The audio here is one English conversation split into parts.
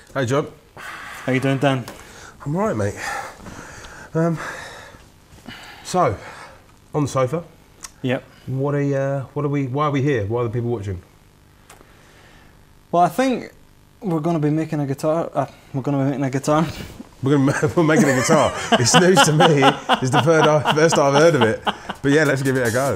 Hey John. How you doing, Dan? I'm alright, mate. So, on the sofa. Yep. Why are we here? Why are the people watching? Well, I think we're going to be making a guitar. We're making a guitar. It's news to me. It's the first I've heard of it. But yeah, let's give it a go.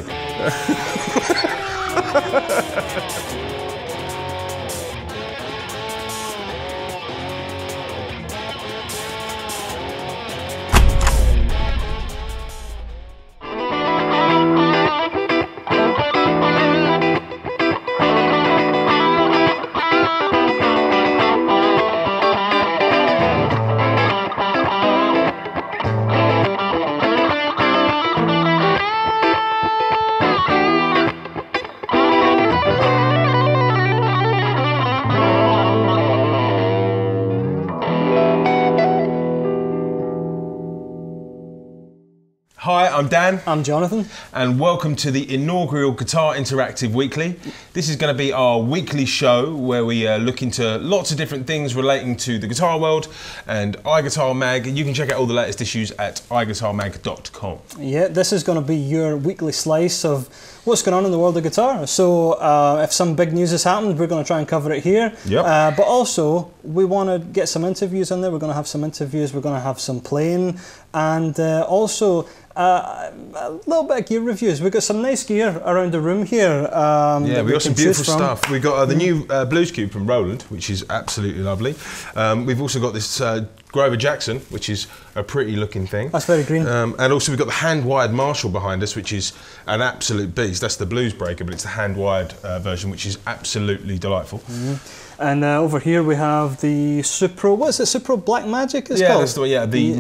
Hi, I'm Dan. I'm Jonathan. And welcome to the inaugural Guitar Interactive Weekly. This is going to be our weekly show where we look into lots of different things relating to the guitar world and iGuitar Mag. You can check out all the latest issues at iGuitarMag.com. Yeah, this is going to be your weekly slice of what's going on in the world of guitar. So if some big news has happened, we're going to try and cover it here. Yep. But also, we want to get some interviews in there. We're going to have some interviews. We're going to have some playing. And also, a little bit of gear reviews. We've got some nice gear around the room here. Yeah, we've got some beautiful stuff. We've got the new Blues Cube from Roland, which is absolutely lovely. We've also got this Grover Jackson, which is a pretty looking thing. That's very green. And also we've got the hand-wired Marshall behind us, which is an absolute beast. That's the Blues Breaker, but it's the hand-wired version, which is absolutely delightful. Mm-hmm. And over here we have the Supro. What is it? Supro Black Magick it's called? That's the one. Yeah, the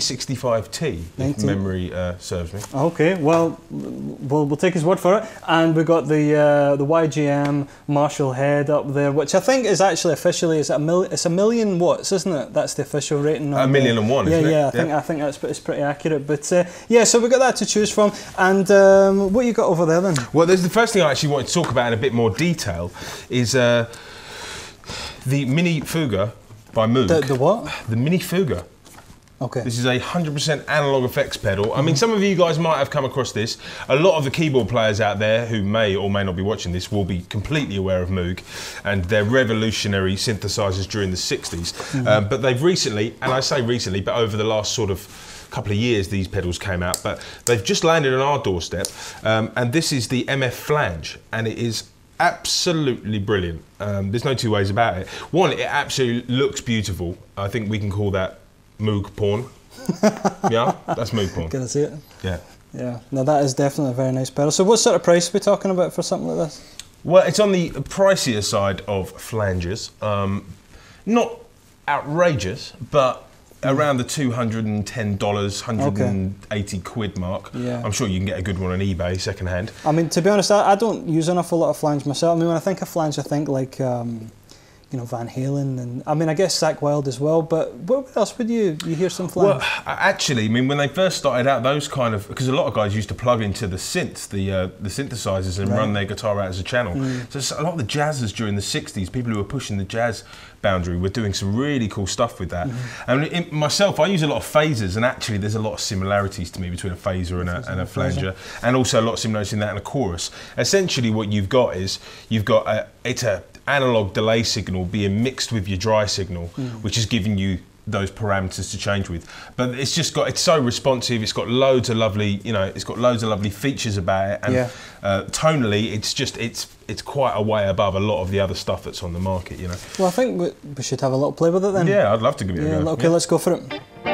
1965T, if memory serves me. Okay, well, we'll take his word for it. And we've got the YGM Marshall head up there, which I think is actually officially it's a million watts, isn't it? That's the official rating. A million and one, isn't it? Yeah, I think it's pretty accurate. But yeah, so we've got that to choose from. And what you got over there then? Well, there's the first thing I actually wanted to talk about in a bit more detail is the Mini Fuga by Moog. The what? The Mini Fuga. Okay. This is a 100% analog effects pedal. I mean, some of you guys might have come across this. A lot of the keyboard players out there who may or may not be watching this will be completely aware of Moog and their revolutionary synthesizers during the 60s. But they've recently, and I say recently, but over the last sort of couple of years these pedals came out, but they've just landed on our doorstep. And this is the MF Flange, and it is absolutely brilliant. There's no two ways about it. One, it absolutely looks beautiful. I think we can call that Moog porn. Yeah, that's Moog porn. Can I see it? Yeah. Yeah, no, that is definitely a very nice pedal. So what sort of price are we talking about for something like this? Well, it's on the pricier side of flanges. Not outrageous, but around the $210, 180 quid mark. Yeah. I'm sure you can get a good one on eBay, second hand. I mean, to be honest, I don't use an awful lot of flange myself. I mean, when I think of flange, I think like, you know, Van Halen, and I mean, I guess Zakk Wylde as well. But what else would you hear some flange? Well, actually, I mean, when they first started out, those kind of, because a lot of guys used to plug into the synths, the synthesizers, and run their guitar out as a channel. So a lot of the jazzers during the 60s, people who were pushing the jazz boundary, were doing some really cool stuff with that. And myself, I use a lot of phasers, and actually there's a lot of similarities to me between a phaser and a flanger, and also a lot of similarities in that and a chorus. Essentially what you've got is, it's a analog delay signal being mixed with your dry signal, which is giving you those parameters to change with. But it's just it's so responsive, it's got loads of lovely, you know, it's got loads of lovely features about it, and tonally it's quite a way above a lot of the other stuff that's on the market, you know. Well, I think we should have a little play with it then. Yeah, I'd love to give it a go. Okay, let's go for it.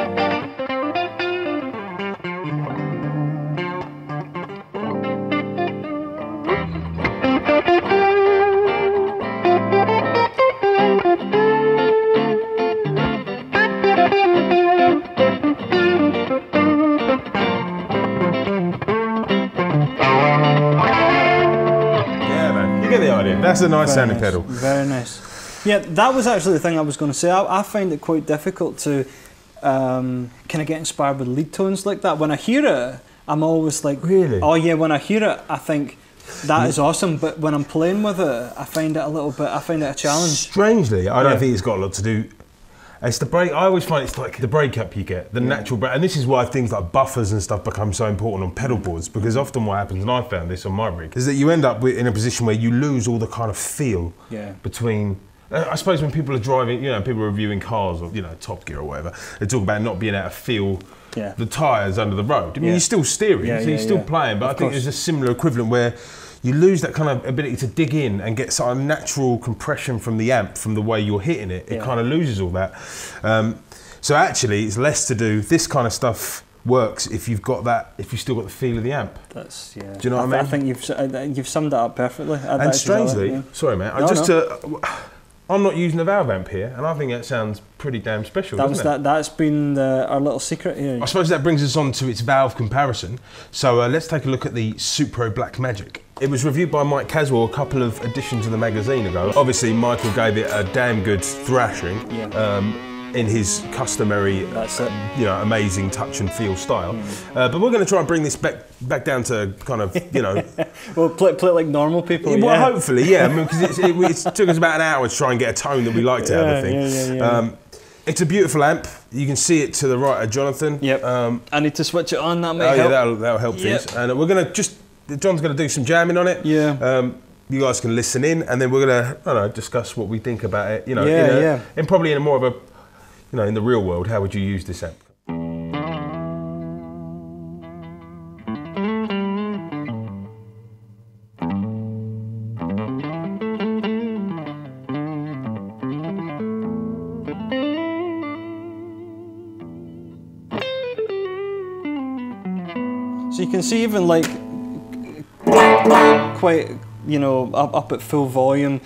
That's a nice sounding pedal. Very nice. Yeah, that was actually the thing I was going to say. I find it quite difficult to kind of get inspired with lead tones like that. When I hear it, I'm always like, really? Oh yeah, when I hear it, I think that is awesome. But when I'm playing with it, I find it a challenge. Strangely, I don't think it's got a lot to do It's the break. I always find it's like the breakup you get, the natural break, and this is why things like buffers and stuff become so important on pedal boards, because often what happens, and I found this on my rig, is that you end up in a position where you lose all the kind of feel between. I suppose when people are driving, you know, people are reviewing cars or, you know, Top Gear or whatever, they talk about not being able to feel the tyres under the road. I mean, you're still steering, so you're still playing, but I think there's a similar equivalent where you lose that kind of ability to dig in and get some natural compression from the amp, from the way you're hitting it. It kind of loses all that. So actually, it's less to do. This kind of stuff works if you've got that, if you've still got the feel of the amp. That's Do you know what I mean? I think you've summed that up perfectly. And strangely, sorry mate, I'm not using a valve amp here, and I think that sounds pretty damn special. That's been our little secret here. I suppose that brings us on to its valve comparison. So let's take a look at the Supro Black Magick. It was reviewed by Mike Caswell a couple of editions of the magazine ago. Obviously, Michael gave it a damn good thrashing in his customary, you know, amazing touch and feel style. But we're going to try and bring this back down to kind of, you know. Well, play it like normal people. Well, hopefully, yeah. I mean, because it took us about an hour to try and get a tone that we like to have, I think. It's a beautiful amp. You can see it to the right of Jonathan. Yep. I need to switch it on. That may help. Yeah, that'll help things. And we're going to John's going to do some jamming on it. Yeah. You guys can listen in, and then we're going to, I don't know, discuss what we think about it. You know, and probably in a more of a, you know, in the real world, how would you use this amp? So you can see even like quite, you know, up at full volume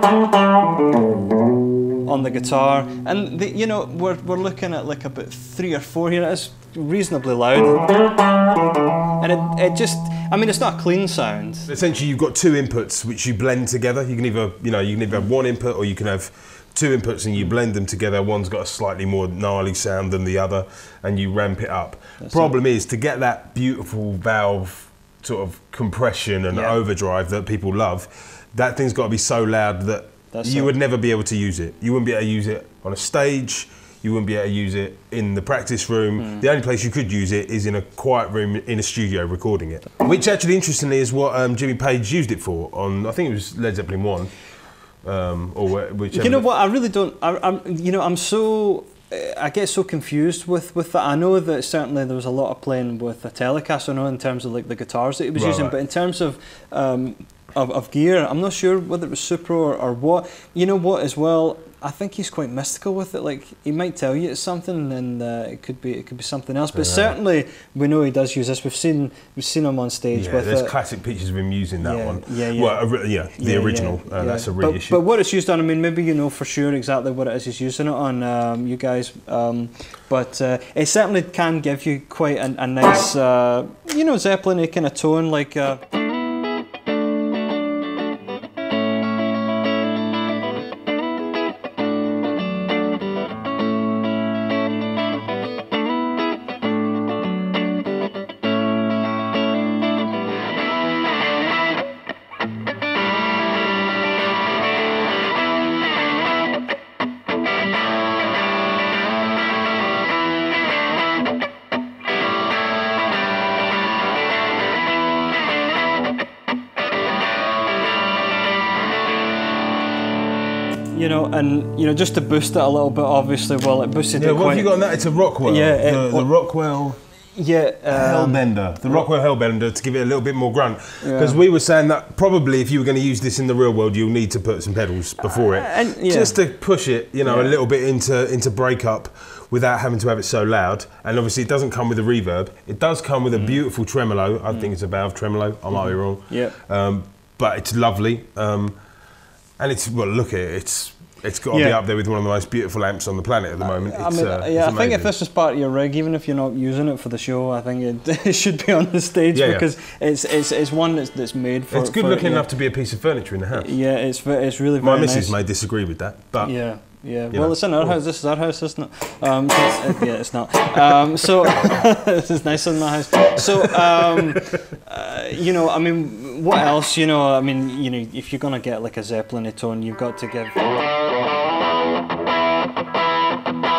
on the guitar, and you know, we're looking at like about 3 or 4 here. It's reasonably loud, and it just, I mean, it's not a clean sound. Essentially, you've got two inputs which you blend together. You can either, you know, you can either have one input, or you can have two inputs and you blend them together. One's got a slightly more gnarly sound than the other, and you ramp it up. Problem is, to get that beautiful valve sort of compression and overdrive that people love, that thing's got to be so loud that you would never be able to use it. You wouldn't be able to use it on a stage. You wouldn't be able to use it in the practice room. The only place you could use it is in a quiet room in a studio recording it. Which actually, interestingly, is what Jimmy Page used it for on, I think it was Led Zeppelin 1. Or whichever. You know what? I really don't. I'm so. I get so confused with that. I know that certainly there was a lot of playing with the Telecaster, I know, in terms of like the guitars that he was using, but in terms of gear, I'm not sure whether it was Supro or what. You know what? As well, I think he's quite mystical with it. Like, he might tell you it's something, and it could be something else. But certainly, we know he does use this. We've seen him on stage with there's it. classic pictures of him using that one. Well, the original. That's a reissue. But what it's used on, I mean, maybe you know for sure exactly what it is he's using it on, you guys. But it certainly can give you quite a nice, you know, Zeppelin-y kind of tone, like. You know, and you know, just to boost it a little bit, obviously, well, it boosted it what quite. Have you got on that? It's a Rothwell. Yeah, the Rothwell. Yeah, Hellbender. The Rothwell Hellbender, to give it a little bit more grunt. Because we were saying that probably if you were going to use this in the real world, you'll need to put some pedals before it, just to push it, you know, a little bit into breakup without having to have it so loud. And obviously, it doesn't come with a reverb. It does come with a beautiful tremolo. I think it's a valve tremolo. I might be wrong. Yeah. But it's lovely. And it's, well, look at it. It's got to be up there with one of the most beautiful amps on the planet at the moment. I think if this is part of your rig, even if you're not using it for the show, I think it should be on the stage because it's one that's made for. It's good looking enough to be a piece of furniture in the house. Yeah, it's really very My nice. missus may disagree with that, but yeah. Well, it's in our house. This is our house, isn't it? It's not. So this is nicer than my house. So you know, I mean, what else? You know, I mean, you know, if you're gonna get like a Zeppelin tone, you've got to give.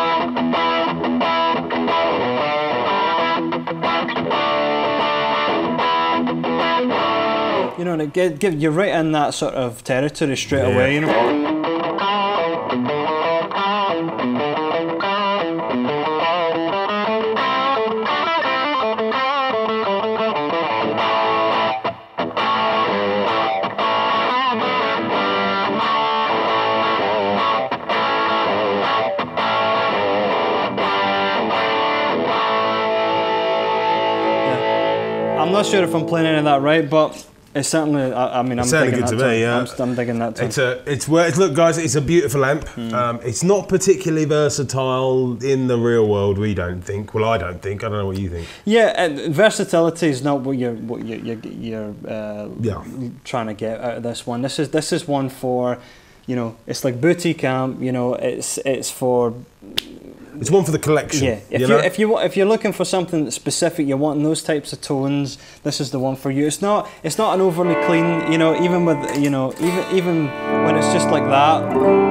know, and you're right in that sort of territory straight away, you know. I'm not sure if I'm playing any of that right, but it's certainly. I mean, I'm digging that too. Yeah. I'm digging that too. Look, guys, it's a beautiful amp. It's not particularly versatile in the real world. We don't think. Well, I don't think. I don't know what you think. Yeah, versatility is not what you're trying to get out of this one. This is one for, you know, it's like boutique amp. You know, it's for. It's one for the collection. Yeah, if you're looking for something specific, you're wanting those types of tones, this is the one for you. It's not an overly clean, you know, even with, you know, even when it's just like that.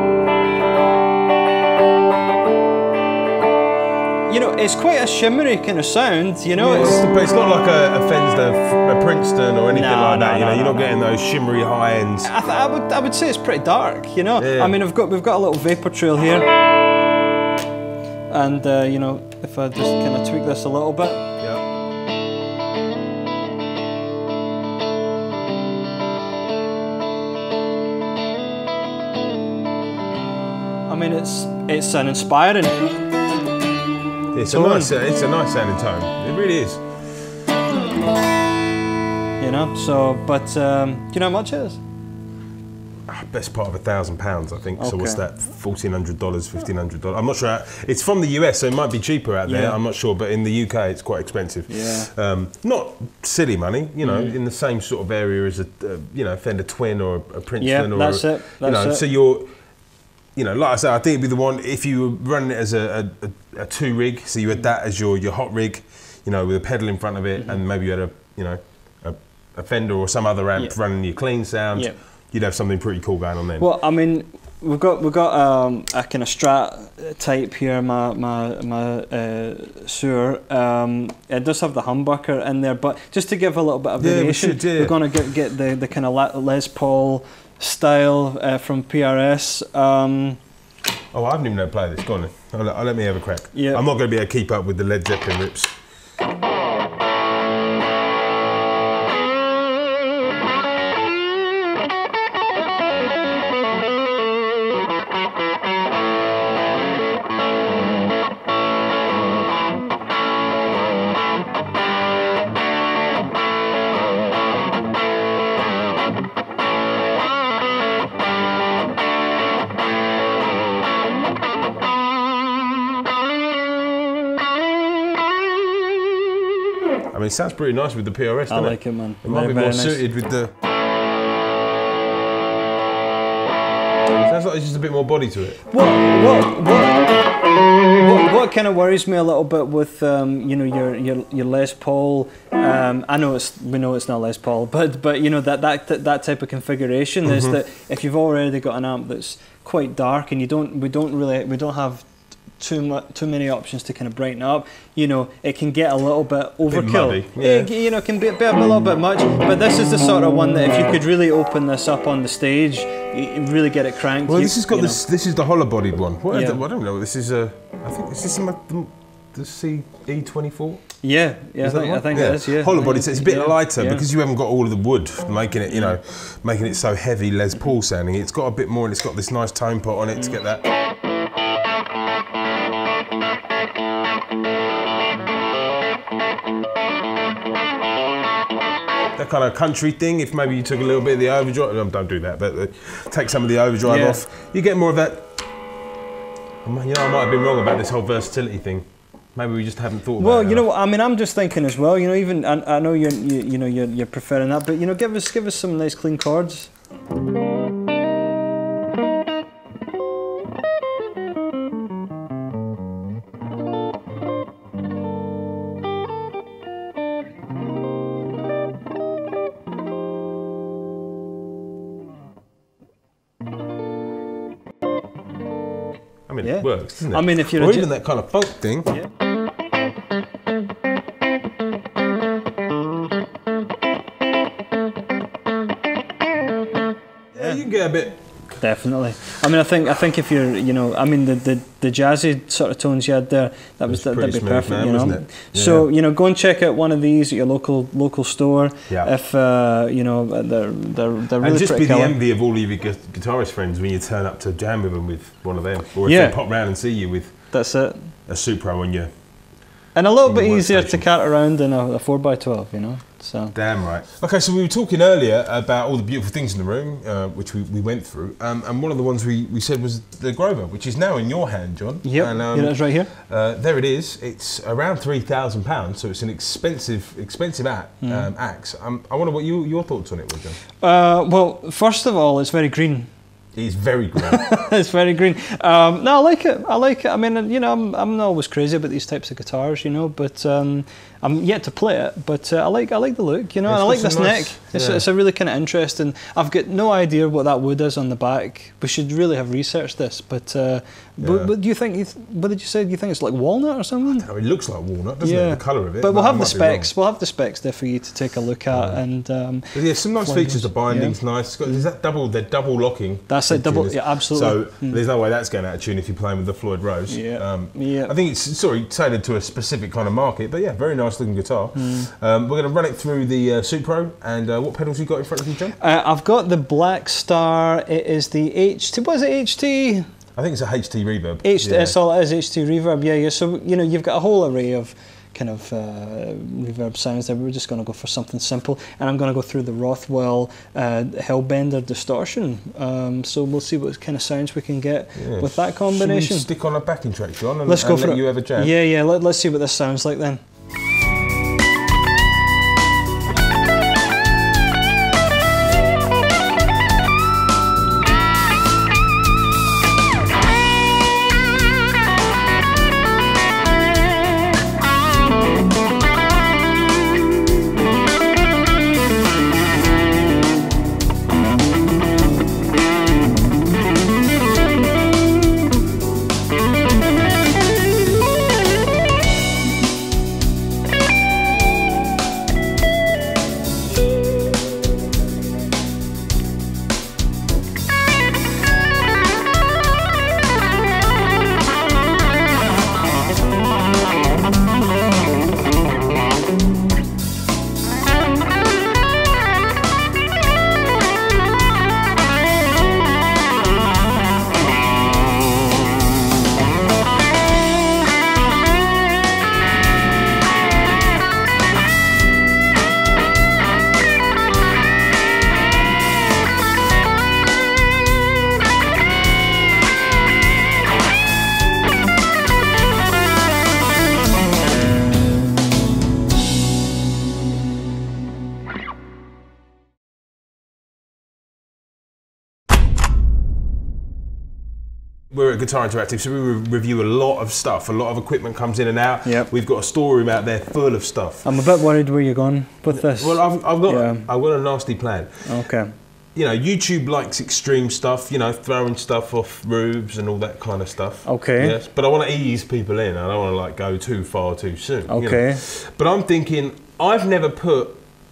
You know, it's quite a shimmery kind of sound, you know. Yeah, it's not like a Fender, a Princeton or anything like that. You know, you're not getting those shimmery high ends. I would say it's pretty dark, you know. Yeah. I mean, we've got a little vapor trail here. And you know, if I just kind of tweak this a little bit. Yeah. I mean, it's an inspiring. It's a nice sounding tone. It really is. You know, so but do you know how much it is? Best part of £1,000, I think. Okay. So what's that? $1,400, $1,500. I'm not sure. It's from the US, so it might be cheaper out there. I'm not sure, but in the UK, it's quite expensive. Yeah. Not silly money, you know, in the same sort of area as a you know, Fender Twin or a Princeton. Yeah, that's it. That's it. So you're, you know, like I said, I think it'd be the one if you were running it as a two rig. So you had that as your hot rig, you know, with a pedal in front of it, and maybe you had a Fender or some other amp running your clean sound. Yeah. You'd have something pretty cool going on then. Well, I mean, we've got a kind of Strat type here, my Suhr. It does have the humbucker in there, but just to give a little bit of variation, we're going to get the kind of Les Paul style from PRS. Oh, I haven't even know how to play this. Go on then. I'll let me have a crack. Yeah. I'm not going to be able to keep up with the Led Zeppelin rips. I mean, it sounds pretty nice with the PRS, doesn't it? I like it, man. It might be more suited with the... Sounds like there's just a bit more body to it. What kind of worries me a little bit with you know, your Les Paul, I know we know it's not Les Paul, but you know that type of configuration is that if you've already got an amp that's quite dark and we don't have too many options to kind of brighten up, you know, it can get a little bit overkill. You know, it can be a little bit much. But this is the sort of one that if you could really open this up on the stage, you really get it cranked. Well, this has got this. This is the hollow-bodied one. I don't know. This is I think this is the CE24. Yeah, I think it is. Yeah, hollow-bodied. So it's a bit lighter because you haven't got all of the wood making it, you know, making it so heavy Les Paul sounding. It's got a bit more, and it's got this nice tone pot on it to get that. That kind of country thing, if maybe you took a little bit of the overdrive, don't do that, but take some of the overdrive off, you get more of that. You know, I might have been wrong about this whole versatility thing. Maybe we just haven't thought about it. Well, you know, I mean, I'm just thinking as well, you know, even, I know you're preferring that, but, you know, give us some nice clean chords. It works, doesn't it? I mean, if you're or even that kind of funk thing. Yeah. a bit. Definitely. I mean, I think if you're, you know, I mean, the jazzy sort of tones you had there, that'd be perfect, man, you know. Wasn't it? Yeah. So, you know, go and check out one of these at your local store. Yeah. If you know, they're really and just pretty be the killer. envy of all of your guitarist friends when you turn up to jam with them with one of them, or if they pop round and see you with. That's it. A Supro on you. And a little bit easier to cart around than a 4x12, you know. So. Damn right. Okay, so we were talking earlier about all the beautiful things in the room, which we went through, and one of the ones we said was the Grover, which is now in your hand, John. Yep, and, it's right here. There it is. It's around £3,000, so it's an expensive axe. I wonder what your thoughts on it were, John. Well, first of all, it's very green. It's very green. It's very green. No, I like it. I mean, you know, I'm not always crazy about these types of guitars, you know, but I'm yet to play it. But I like the look, you know, and I like this neck. It's a really kind of interesting. I've got no idea what that wood is on the back. We should really have researched this. But what do you think? What did you say? Do you think it's like walnut or something? It looks like walnut, doesn't it? The colour of it. But we'll have the specs. We'll have the specs there for you to take a look at. And yeah, some nice features. The binding's nice. There's that they're double locking. That's it. Double. Yeah, absolutely. So there's no way that's going out of tune if you're playing with the Floyd Rose. Yeah. I think it's tailored to a specific kind of market, but yeah, very nice looking guitar. We're going to run it through the Supro, and what pedals you got in front of you, John? I've got the Black Star. It is the HT. What is it? HT. I think it's a HT reverb. That's all it is. HT reverb. Yeah. So you know, you've got a whole array of kind of reverb sounds there. We're just going to go for something simple, and I'm going to go through the Rothwell Hellbender distortion. So we'll see what kind of sounds we can get with that combination. Should we stick on a backing track, John, and let's go for let you have a jam? Yeah. Let's see what this sounds like then. We're at Guitar Interactive, so we review a lot of stuff. A lot of equipment comes in and out. Yep. We've got a storeroom out there full of stuff. I'm a bit worried where you're going with this. Well, I've got a nasty plan. Okay. You know, YouTube likes extreme stuff, you know, throwing stuff off roofs and all that kind of stuff. Okay. Yes, but I want to ease people in. I don't want to like go too far too soon. Okay. You know? But I'm thinking, I've never put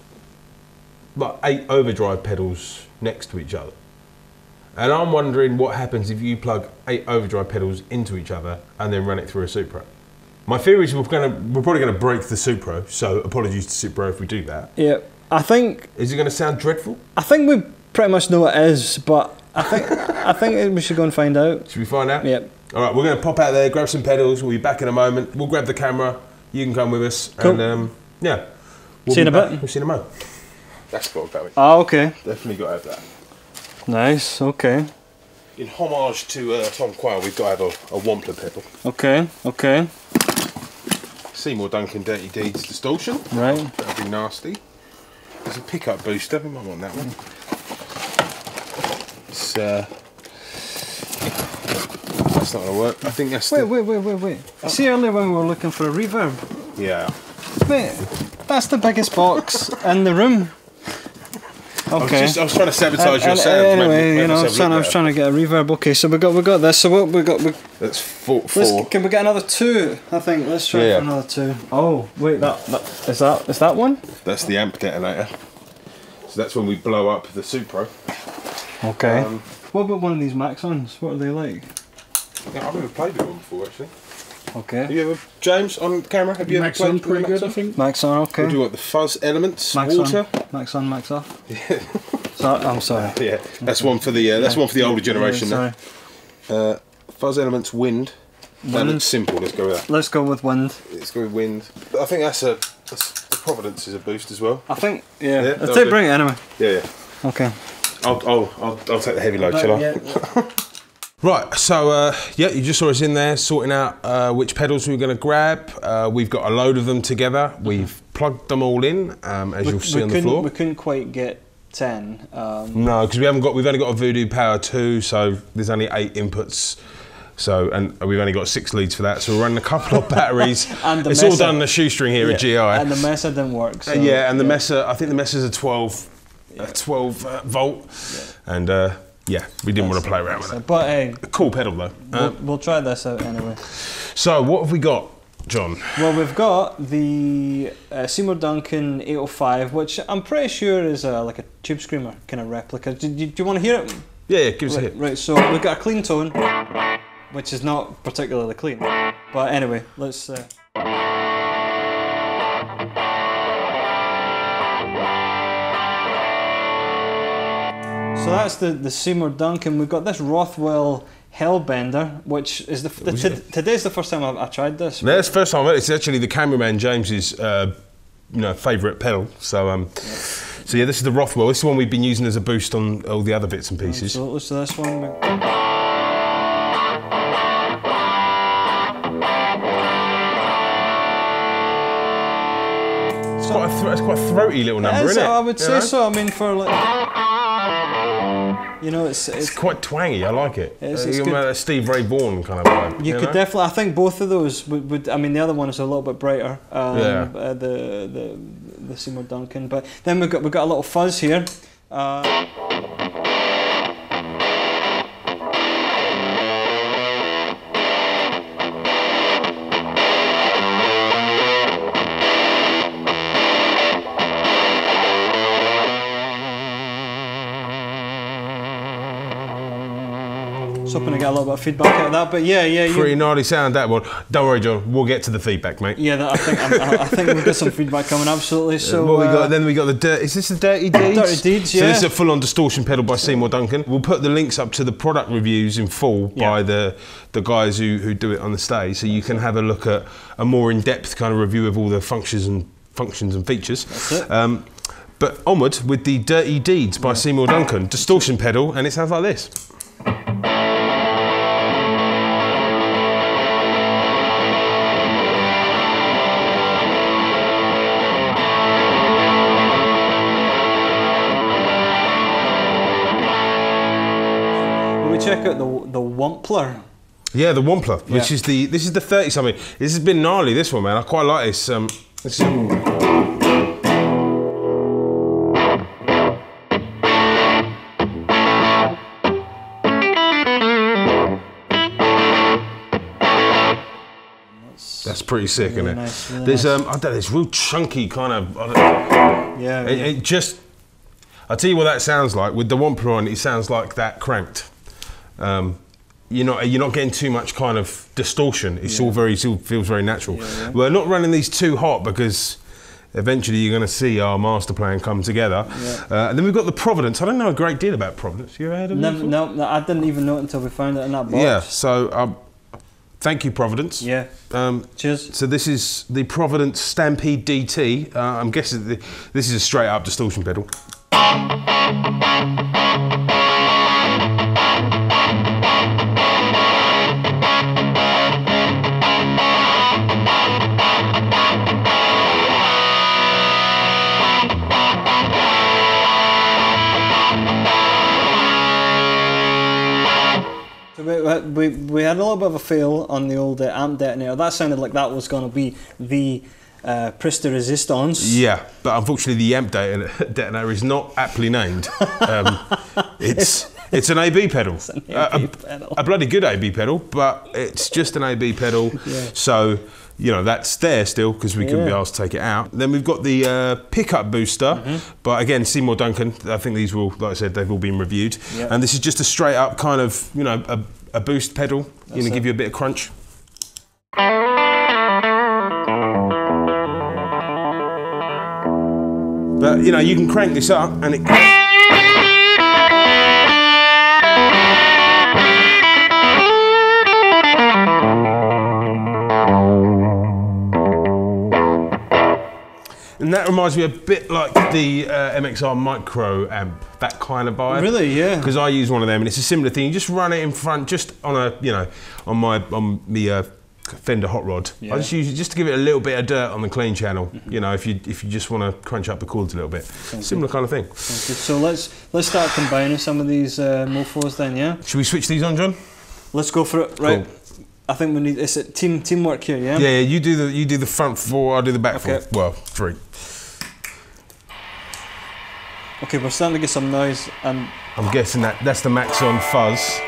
like 8 overdrive pedals next to each other. And I'm wondering what happens if you plug 8 overdrive pedals into each other and then run it through a Supro. My theory is we're probably going to break the Supro, so apologies to Supro if we do that. Yeah, I think... Is it going to sound dreadful? I think we pretty much know what it is, but I think we should go and find out. Should we find out? Yep. All right, we're going to pop out there, grab some pedals. We'll be back in a moment. We'll grab the camera. You can come with us. Cool. And yeah. See you in a bit. We'll see you in a moment. That's got to go in. Oh, okay. Definitely got to have that. Nice, okay. In homage to Tom Quayle, we've got to have a Wampler pedal. Okay, okay. Seymour Duncan Dirty Deeds distortion. Right. That'd be nasty. There's a pickup booster, we might want that one. It's, that's not going to work. I think that's Wait. See earlier when we were looking for a reverb? Yeah. Mate, that's the biggest box in the room. Okay. I was trying to sabotage your sound. Anyway, you know, I was trying to get a reverb. Okay, so we got this. So what we got? That's four. Can we get another 2? I think. Let's try for another 2. Oh wait, is that one? That's the amp detonator. So that's when we blow up the Supro. Okay. What about one of these Maxons? What are they like? Yeah, I've never played with one before, actually. Okay. Have you ever, James, on camera, have you Maxon, ever played pretty with good, I think. Maxon, okay. What do you want, the fuzz elements, Maxon. water? Maxon, Max off. Yeah. So, I'm sorry. Yeah, that's one for the one for the older generation. Yeah, sorry. Fuzz elements, wind. That looks simple. Let's go with that. Let's go with wind. Let's go with wind. But I think the Providence is a boost as well. I think. Yeah. Yeah, Bring it anyway. Yeah. Okay. I'll take the heavy load, shall I? Yeah. Right, so yeah, you just saw us in there sorting out which pedals we were going to grab. We've got a load of them together. We've plugged them all in, as you'll see on the floor. We couldn't quite get 10. No, because we've only got a Voodoo Power 2, so there's only 8 inputs. So, and we've only got 6 leads for that, so we're running a couple of batteries. And it's all done on the shoestring here at GI. And the Mesa didn't work. So, yeah, and the Mesa, I think the Mesa's a 12 volt, and yeah, we didn't want to play around with it. But hey, a cool pedal though. We'll try this out anyway. So what have we got, John? Well, we've got the Seymour Duncan 805, which I'm pretty sure is like a Tube Screamer kind of replica. Do you want to hear it? Yeah, give us a hit. Right, so we've got a clean tone, which is not particularly clean. But anyway, let's... So that's the Seymour Duncan. We've got this Rothwell Hellbender, which is today's the first time I tried this. No, that's the first time. It's actually the cameraman James's favourite pedal. So so yeah, this is the Rothwell. This is the one we've been using as a boost on all the other bits and pieces. Absolutely. So this one. It's quite a throaty little number, isn't it? I would say so. I mean, for like, you know, it's quite twangy. I like it. It's a Steve Ray Vaughan kind of vibe. You could definitely. I think both of those would. I mean, the other one is a little bit brighter. The Seymour Duncan, but then we've got a little fuzz here. Hoping to get a little bit of feedback out of that, but yeah. Pretty gnarly sound, that one. Don't worry, John. We'll get to the feedback, mate. Yeah, I think we've got some feedback coming. Absolutely. So what we got? Then we got the dirt. Is this the Dirty Deeds? Dirty Deeds, yeah. So this is a full-on distortion pedal by Seymour Duncan. We'll put the links up to the product reviews in full by the guys who do it on the stage, so you can have a look at a more in-depth kind of review of all the functions and features. That's it. But onward with the Dirty Deeds by Seymour Duncan, distortion pedal, and it sounds like this. Check out the Wampler. Yeah, the Wampler, which is this is the 30 something. This has been gnarly, this one, man. I quite like this. That's pretty sick, really isn't it? Nice, really There's nice. I don't know, this real chunky kind of. It just. I'll tell you what that sounds like. With the Wampler on, it sounds like that cranked. You're not getting too much kind of distortion. It still feels very natural. Yeah. We're not running these too hot because eventually you're going to see our master plan come together. Yeah. And then we've got the Providence. I don't know a great deal about Providence. You ever heard of it? No, I didn't even know it until we found it in that box. Yeah. So thank you, Providence. Yeah. Cheers. So this is the Providence Stampede DT. I'm guessing this is a straight up distortion pedal. We had a little bit of a fail on the old amp detonator. That sounded like that was going to be the Prise de Resistance. Yeah, but unfortunately the amp detonator is not aptly named. It's an AB pedal. It's an AB pedal. A bloody good AB pedal, but it's just an AB pedal. Yeah. So you know, that's there still because we couldn't be asked to take it out. Then we've got the pickup booster, but again, Seymour Duncan. I think these will, like I said, they've all been reviewed. Yep. And this is just a straight up kind of, you know, a boost pedal. That's going to give you a bit of crunch. But you know, you can crank this up and it. And that reminds me a bit like the MXR Micro amp, that kind of vibe. Really, yeah. Because I use one of them, and it's a similar thing. You just run it in front, just on a, you know, on the Fender Hot Rod. I just use it just to give it a little bit of dirt on the clean channel. You know, if you just want to crunch up the chords a little bit. Similar kind of thing. So let's start combining some of these mofos then, yeah. Should we switch these on, John? Let's go for it. Right. Cool. I think we need. It's teamwork here, yeah. Yeah, you do the front four. I'll do the back four. Well, 3. Okay, we're starting to get some noise. I'm guessing that's the Maxon fuzz.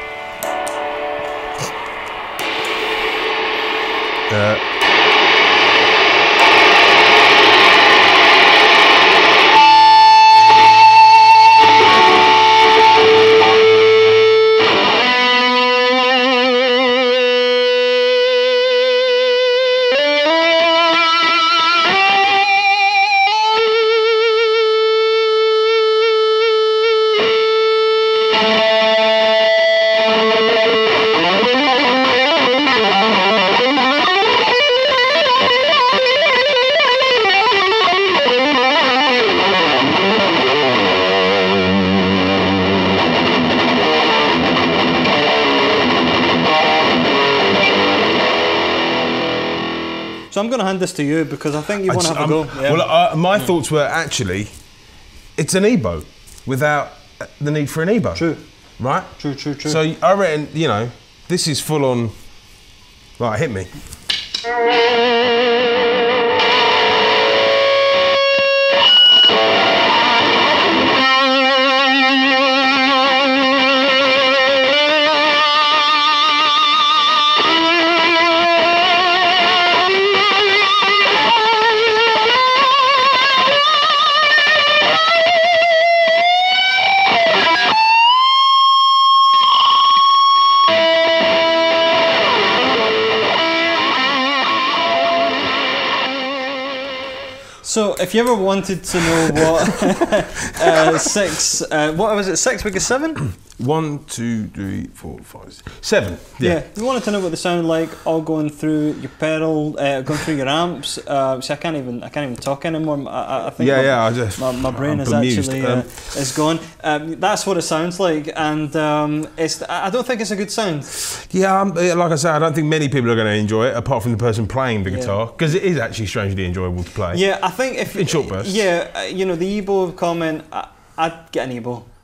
So I'm going to hand this to you because I think you want to have a go. Yeah. Well, my thoughts were actually, it's an EBO without the need for an EBO. True. Right? True. So I reckon, you know, this is full on, right, hit me. So, if you ever wanted to know what 6, what was it? 6 because 7? 1, 2, 3, 4, 5, 7. Yeah. You wanted to know what they sound like, all going through your pedal, going through your amps. So I can't even talk anymore. I think my brain is actually is gone. That's what it sounds like, and I don't think it's a good sound. Yeah, like I said, I don't think many people are going to enjoy it, apart from the person playing the guitar, because it is actually strangely enjoyable to play. Yeah, I think if in short bursts. Yeah, you know, the EBO comment, I'd get an EBO.